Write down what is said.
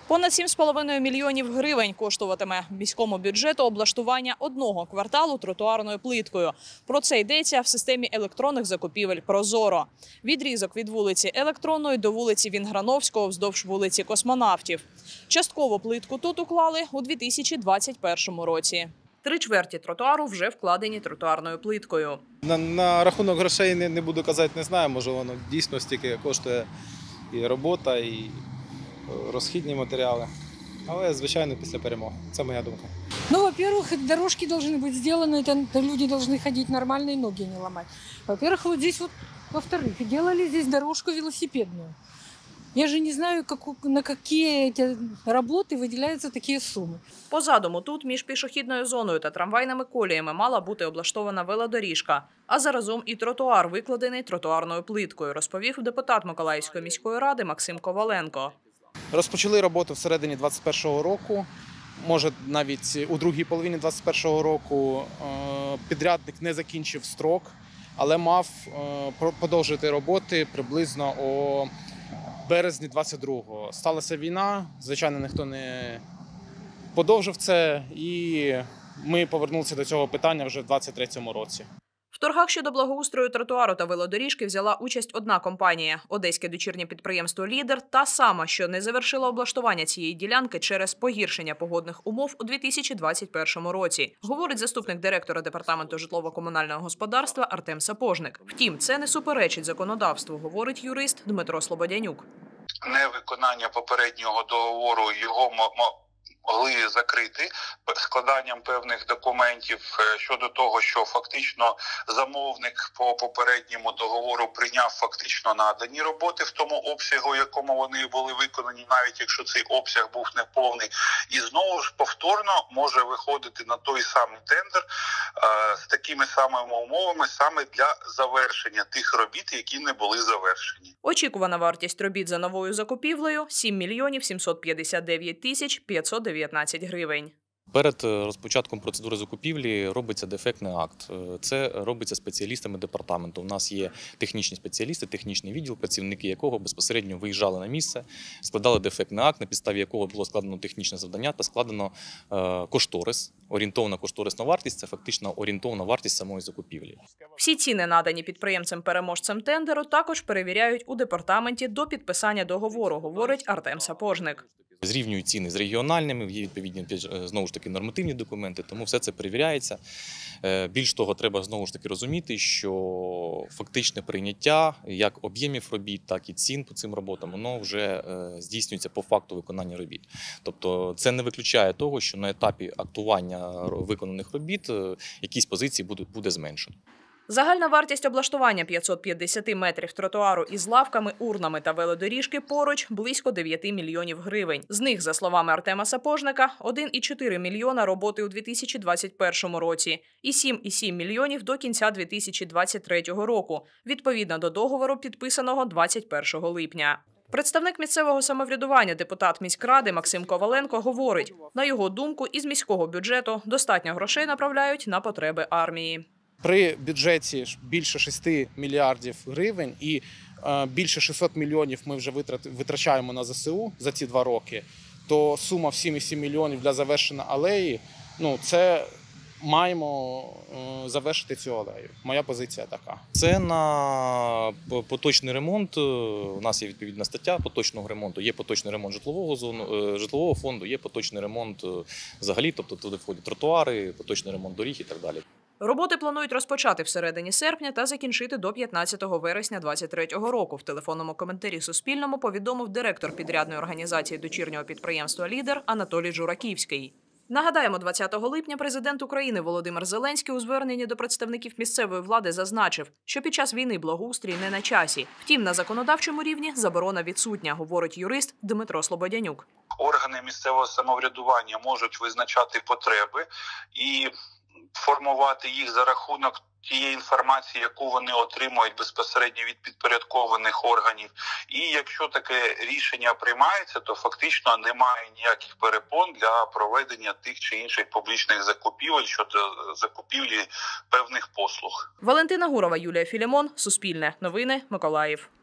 Понад 7,5 мільйонів гривень коштуватиме міському бюджету облаштування одного кварталу тротуарною плиткою. Про це йдеться в системі електронних закупівель «Прозоро». Відрізок від вулиці Електронної до вулиці Вінграновського вздовж вулиці Космонавтів. Частково плитку тут уклали у 2021 році. 3/4 тротуару вже вкладені тротуарною плиткою. На рахунок грошей не буду казати, не знаю, може воно дійсно стільки коштує і робота, і розхідні матеріали. Але, звичайно, після перемоги. Це моя думка. Ну, во-первых, дорожки должны быть сделаны, это люди должны ходить нормально и ноги не ломать. Во-первых, вот здесь вот, во-вторых, делали здесь дорожку велосипедную. Я же не знаю, на какие эти работы выделяются такие суммы. По задуму тут між пішохідною зоною та трамвайними коліями мала бути облаштована велодоріжка, а заразом і тротуар викладений тротуарною плиткою, розповів депутат Миколаївської міської ради Максим Коваленко. Розпочали роботу всередині 2021 року, може навіть у другій половині 2021 року. Підрядник не закінчив строк, але мав продовжити роботи приблизно у березні 22-го. Сталася війна, звичайно, ніхто не подовжив це, і ми повернулися до цього питання вже в 2023 році. В торгах щодо благоустрою тротуару та велодоріжки взяла участь одна компанія – одеське дочірнє підприємство «Лідер», та сама, що не завершила облаштування цієї ділянки через погіршення погодних умов у 2021 році, говорить заступник директора Департаменту житлово-комунального господарства Артем Сапожник. Втім, це не суперечить законодавству, говорить юрист Дмитро Слободянюк. Невиконання попереднього договору його могли закрити складанням певних документів щодо того, що фактично замовник по попередньому договору прийняв фактично надані роботи в тому обсягу, якому вони були виконані, навіть якщо цей обсяг був неповний. І знову ж повторно може виходити на той самий тендер з такими самими умовами саме для завершення тих робіт, які не були завершені. Очікувана вартість робіт за новою закупівлею – 7 мільйонів 759 тисяч 519 гривень. Перед розпочатком процедури закупівлі робиться дефектний акт. Це робиться спеціалістами департаменту. У нас є технічні спеціалісти, технічний відділ, працівники якого безпосередньо виїжджали на місце, складали дефектний акт, на підставі якого було складено технічне завдання та складено кошторис. Орієнтовна кошторисна вартість – це фактично орієнтовна вартість самої закупівлі. Всі ціни, надані підприємцям-переможцем тендеру, також перевіряють у департаменті до підписання договору, говорить Артем Сапожник. Зрівнюють ціни з регіональними, є відповідні, знову ж таки, нормативні документи, тому все це перевіряється. Більш того, треба знову ж таки розуміти, що фактичне прийняття як об'ємів робіт, так і цін по цим роботам, воно вже здійснюється по факту виконання робіт. Тобто це не виключає того, що на етапі актування виконаних робіт якісь позиції буде зменшено. Загальна вартість облаштування 550 метрів тротуару із лавками, урнами та велодоріжки поруч – близько 9 мільйонів гривень. З них, за словами Артема Сапожника, 1,4 мільйона роботи у 2021 році і 7,7 мільйонів до кінця 2023 року, відповідно до договору, підписаного 21 липня. Представник місцевого самоврядування, депутат міськради Максим Коваленко говорить, на його думку, із міського бюджету достатньо грошей направляють на потреби армії. При бюджеті більше 6 мільярдів гривень і більше 600 мільйонів ми вже витрачаємо на ЗСУ за ці 2 роки, то сума в 7,7 мільйонів для завершення алеї, це маємо завершити цю алею. Моя позиція така. Це на поточний ремонт. У нас є відповідна стаття поточного ремонту. Є поточний ремонт житлового фонду, є поточний ремонт взагалі, тобто туди входять тротуари, поточний ремонт доріг і так далі. Роботи планують розпочати всередині серпня та закінчити до 15 вересня 2023 року. В телефонному коментарі Суспільному повідомив директор підрядної організації дочірнього підприємства «Лідер» Анатолій Жураківський. Нагадаємо, 20 липня президент України Володимир Зеленський у зверненні до представників місцевої влади зазначив, що під час війни благоустрій не на часі. Втім, на законодавчому рівні заборона відсутня, говорить юрист Дмитро Слободянюк. Органи місцевого самоврядування можуть визначати потреби і формувати їх за рахунок тієї інформації, яку вони отримують безпосередньо від підпорядкованих органів. І якщо таке рішення приймається, то фактично немає ніяких перепон для проведення тих чи інших публічних закупівель щодо закупівлі певних послуг. Валентина Гурова, Юлія Філімон, Суспільне новини, Миколаїв.